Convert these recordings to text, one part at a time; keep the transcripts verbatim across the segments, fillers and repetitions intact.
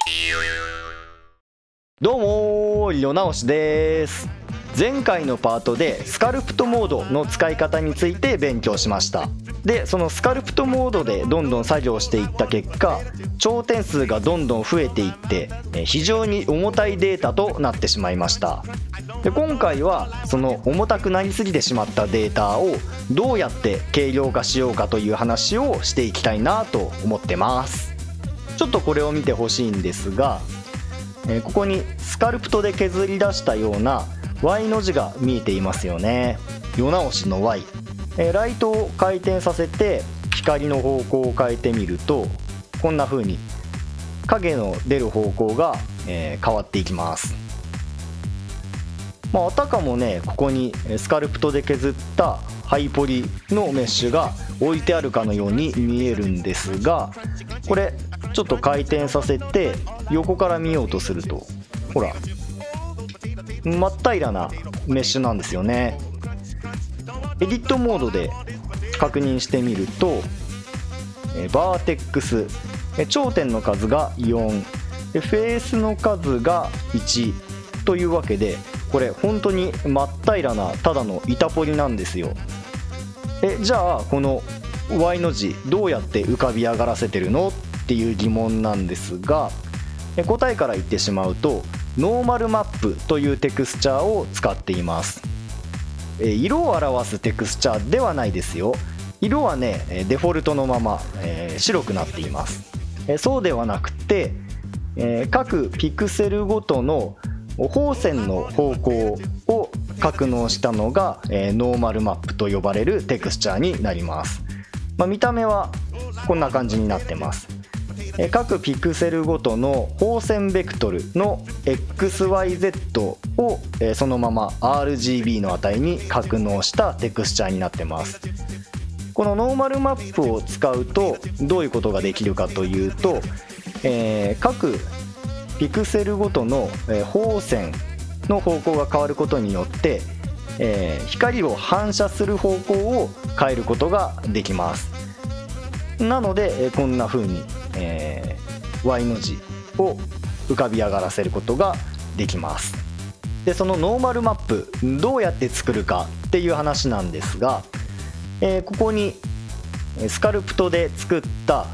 どうもー、世直しです。前回のパートでスカルプトモードの使い方について勉強しました。でそのスカルプトモードでどんどん作業していった結果、頂点数がどんどん増えていって非常に重たいデータとなってしまいました。で今回はその重たくなりすぎてしまったデータをどうやって軽量化しようかという話をしていきたいなと思ってます。ちょっとこれを見てほしいんですが、えー、ここにスカルプトで削り出したような Y の字が見えていますよね。世直しの Y、えー、ライトを回転させて光の方向を変えてみると、こんな風に影の出る方向が、えー、変わっていきます。まあ、あたかもね、ここにスカルプトで削ったハイポリのメッシュが置いてあるかのように見えるんですが、これちょっと回転させて横から見ようとすると、ほら真っ平らなメッシュなんですよね。エディットモードで確認してみると、バーテックス、頂点の数がよん、フェースの数がいちというわけで、これ本当に真っ平らなただの板ポリなんですよ。えじゃあこの Y の字どうやって浮かび上がらせてるのっていう疑問なんですが、答えから言ってしまうと、ノーマルマップというテクスチャーを使っています。色を表すテクスチャーではないですよ。色はねデフォルトのまま、えー、白くなっています。そうではなくて、えー、各ピクセルごとの放線の方向を格納したのが、えー、ノーマルマップと呼ばれるテクスチャーになります。まあ、見た目はこんな感じになってます。えー、各ピクセルごとの放線ベクトルの エックスワイゼット を、えー、そのまま アールジービー の値に格納したテクスチャーになってます。このノーマルマップを使うとどういうことができるかというと、えー、各ピクセルごとの放線の方向が変わることによって、えー、光を反射する方向を変えることができます。なのでこんな風に、えー、Y の字を浮かび上がらせることができます。でそのノーマルマップどうやって作るかっていう話なんですが、えー、ここにスカルプトで作った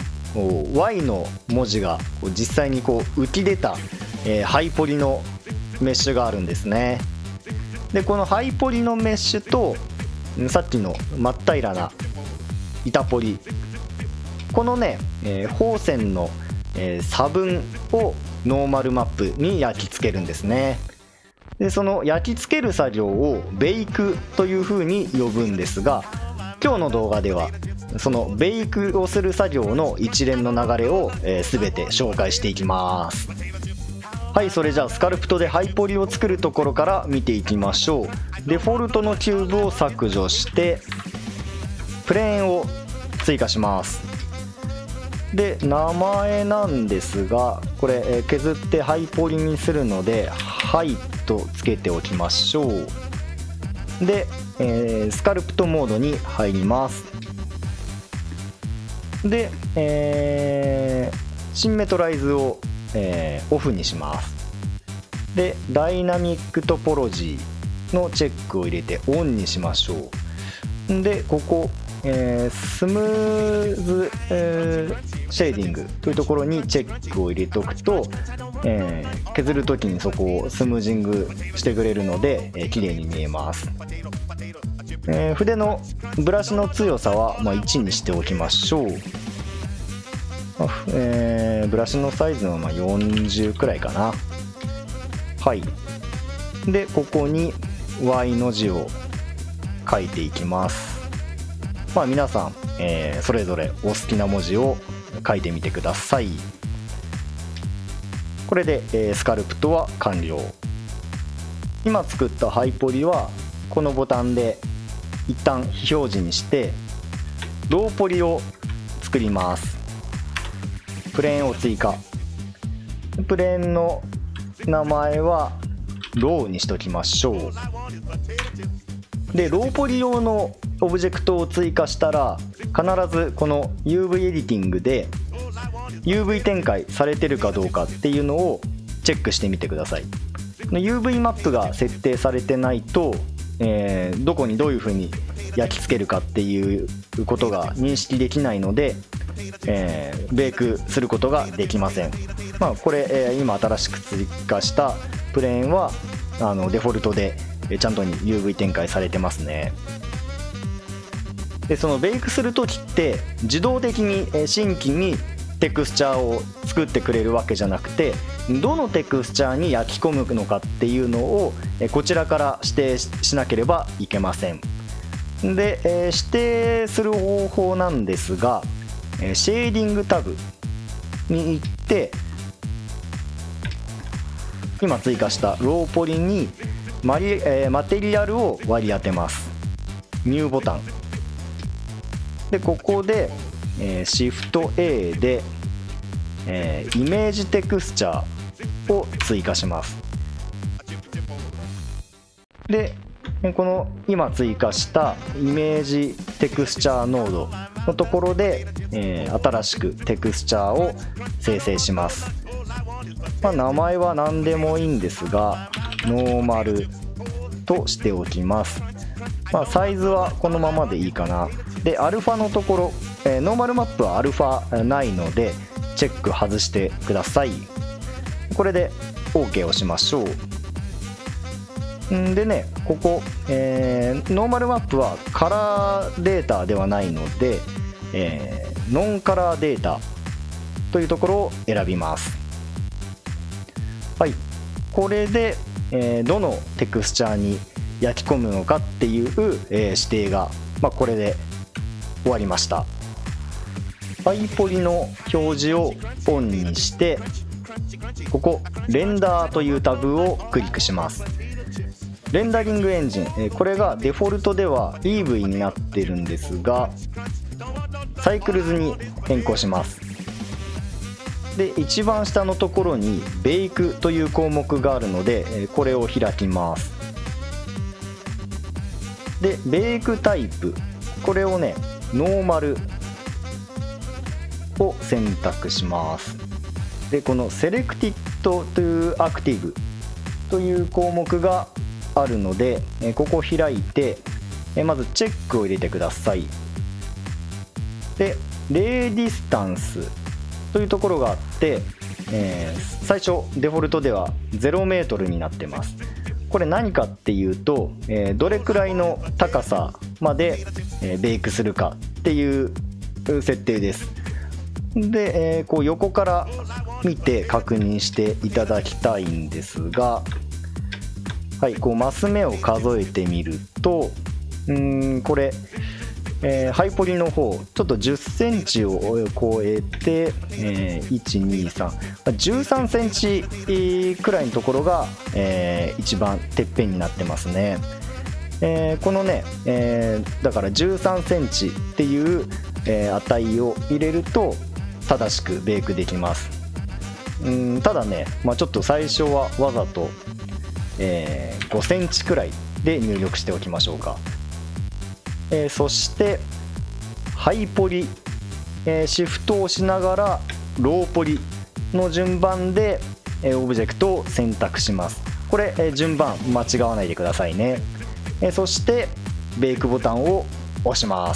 Y の文字が実際にこう浮き出た、えー、ハイポリのメッシュがあるんですね。でこのハイポリのメッシュとさっきの真っ平らな板ポリ、このね、えー、放線の、えー、差分をノーマルマップに焼き付けるんですね。でその焼き付ける作業をベイクというふうに呼ぶんですが、今日の動画ではそのベイクをする作業の一連の流れを、えー、全て紹介していきます。はい、それじゃあスカルプトでハイポリを作るところから見ていきましょう。デフォルトのキューブを削除してプレーンを追加します。で名前なんですが、これ、えー、削ってハイポリにするのでハイとつけておきましょう。で、えー、スカルプトモードに入ります。で、えー、シンメトライズを、えー、オフにします。でダイナミックトポロジーのチェックを入れてオンにしましょう。でここ、えー、スムーズ、えー、シェーディングというところにチェックを入れておくと、えー、削る時にそこをスムージングしてくれるので、えー、綺麗に見えます。えー、筆のブラシの強さは、まあ、いちにしておきましょう。えー、ブラシのサイズはまあよんじゅうくらいかな。はい。でここに Y の字を書いていきます。まあ皆さん、えー、それぞれお好きな文字を書いてみてください。これで、えー、スカルプトは完了。今作ったハイポリはこのボタンで一旦非表示にしてローポリを作ります。プレーンを追加。プレーンの名前はローにしときましょう。でローポリ用のオブジェクトを追加したら必ずこの ユーブイ エディティングでユーブイ 展開されてるかどうかっていうのをチェックしてみてください。ユーブイ マップが設定されてないと、えー、どこにどういう風に焼き付けるかっていうことが認識できないので、えー、ベークすることができません。まあ、これ、えー、今新しく追加したプレーンはあのデフォルトでちゃんとに ユーブイ 展開されてますね。でそのベイクする時って自動的に新規にテクスチャーを作ってくれるわけじゃなくて、どのテクスチャーに焼き込むのかっていうのをこちらから指定しなければいけません。で、えー、指定する方法なんですが、シェーディングタブに行って今追加したローポリにマリ、えー、マテリアルを割り当てます。ニューボタンで、ここで、えー、シフト エー で、えー、イメージテクスチャーを追加します。でこの今追加したイメージテクスチャーノードのところで、えー、新しくテクスチャーを生成します。まあ、名前は何でもいいんですがノーマルとしておきます。まあ、サイズはこのままでいいかな。でアルファのところ、えー、ノーマルマップはアルファないのでチェック外してください。これで OK をしましょう。んでね、ここ、えー、ノーマルマップはカラーデータではないので、えー、ノンカラーデータというところを選びます。はい、これで、えー、どのテクスチャーに焼き込むのかっていう、えー、指定が、まあ、これで終わりました。パイポリの表示をオンにして、ここレンダーというタブをクリックします。レンダリングエンジン、これがデフォルトでは イーブイ になってるんですが、サイクルズに変更します。で一番下のところにベイクという項目があるので、これを開きます。でベイクタイプ、これをねノーマルを選択します。でこのセレクティッドというアクティブという項目があるので、ここを開いてまずチェックを入れてください。でレーディスタンスというところがあって、えー、最初デフォルトではゼロメートルになってます。これ何かっていうと、えー、どれくらいの高さまで、えー、ベイクするかっていう設定です。で、えー、こう横から見て確認していただきたいんですが、はい、こうマス目を数えてみると、うーんこれ、えー、ハイポリの方ちょっとじゅっセンチを超えて、えー、いちにさんじゅうさんセンチくらいのところが、えー、一番てっぺんになってますね。えー、このね、えー、だからじゅうさんセンチっていう、えー、値を入れると正しくベイクできます。うんただね、まあ、ちょっと最初はわざと、えー、ごセンチくらいで入力しておきましょうか。えー、そしてハイポリ、えー、シフトを押しながらローポリの順番で、えー、オブジェクトを選択します。これ、えー、順番間違わないでくださいね。えー、そしてベイクボタンを押します。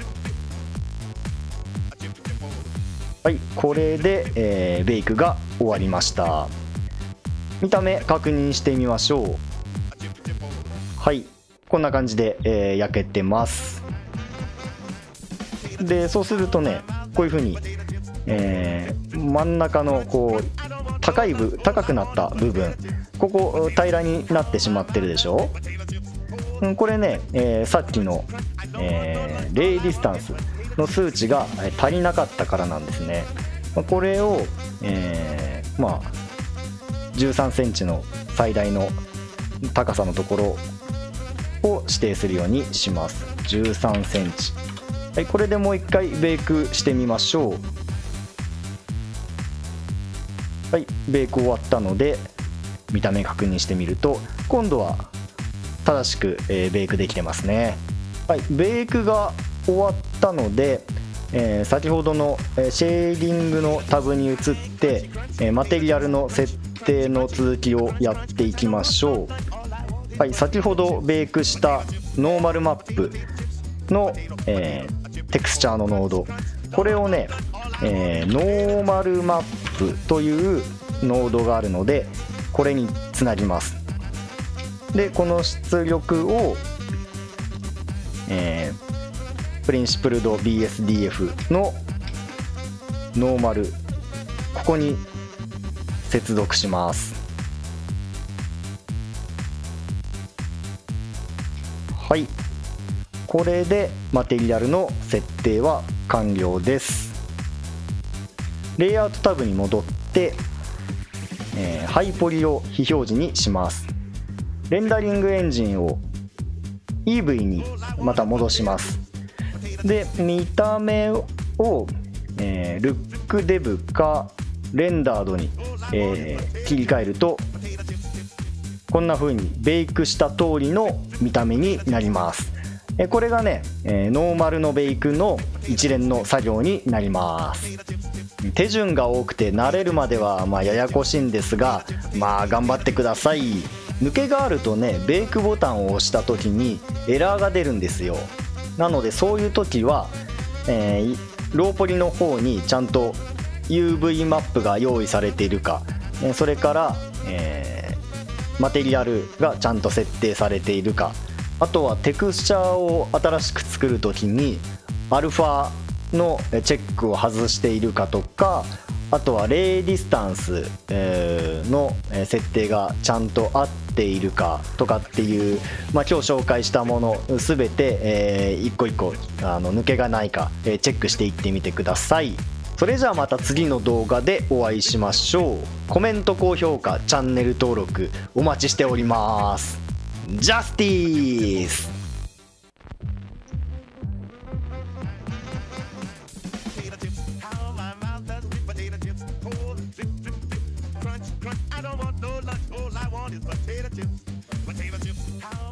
はい、これで、えー、ベイクが終わりました。見た目確認してみましょう。はい、こんな感じで、えー、焼けてます。でそうするとね、こういう風に、えー、真ん中のこう高い部高くなった部分、ここ平らになってしまってるでしょ。これね、えー、さっきの、えー、レイディスタンスの数値が足りなかったからなんですね。これを、えー、まあじゅうさんセンチの最大の高さのところを指定するようにします。じゅうさんセンチ、はい、これでもう一回ベイクしてみましょう。はい、ベイク終わったので見た目確認してみると今度は正しく、えー、ベイクできてますね。はい、ベイクが終わったので、 えー、先ほどのシェーディングのタブに移って、えー、マテリアルの設定の続きをやっていきましょう。はい、先ほどベイクしたノーマルマップの、えー、テクスチャーのノード、これをね、えー、ノーマルマップというノードがあるので、これにつなぎます。でこの出力を、えー、プリンシプルド ビーエスディーエフ のノーマル、ここに接続します。はい、これでマテリアルの設定は完了です。レイアウトタブに戻って、えー、ハイポリを非表示にします。レンダリングエンジンを イーブイ にまた戻します。で見た目を、えー、ルックデブかレンダードに、えー、切り替えるとこんな風にベイクした通りの見た目になります。えー、これがね、えー、ノーマルのベイクの一連の作業になります。手順が多くて慣れるまではまあややこしいんですが、まあ頑張ってください。抜けがあるとね、ベイクボタンを押した時にエラーが出るんですよ。なのでそういう時は、えー、ローポリの方にちゃんと ユーブイ マップが用意されているか、それから、えー、マテリアルがちゃんと設定されているか、あとはテクスチャーを新しく作る時にアルファのチェックを外しているかとか、あとはレイディスタンスの設定がちゃんと合っているかとかっていう、まあ、今日紹介したもの全て、えー、一個一個あの抜けがないか、えー、チェックしていってみてください。それじゃあまた次の動画でお会いしましょう。コメント高評価チャンネル登録お待ちしております。ジャスティース。I don't want no lunch, all I want is potato chips, potato chips.